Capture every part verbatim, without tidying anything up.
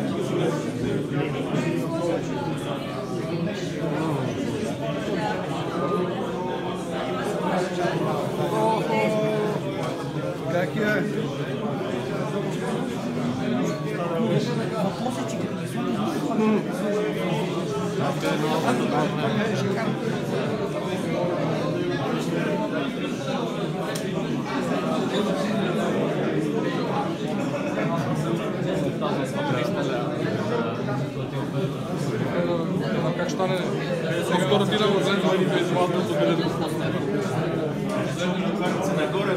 Как е? Как стане? По-скоро ти да го вземем и визуалното белезо. Нагоре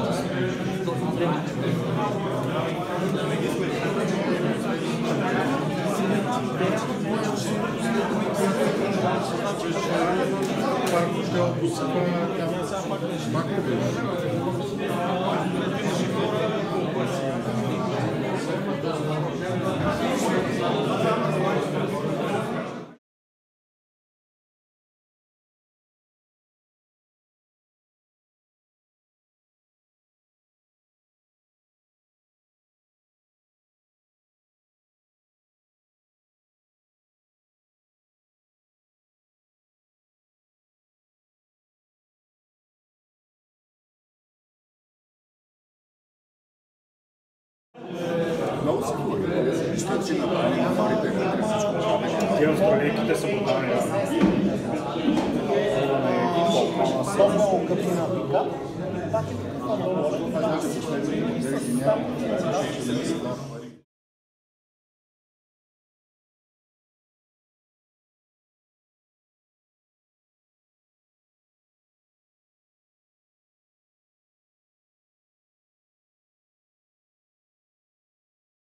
Парко ще отпуска макове. Много са хубави. Ще си направи на парите. Тия австралийките са брутални. Много като на пикап, пак е такъв много.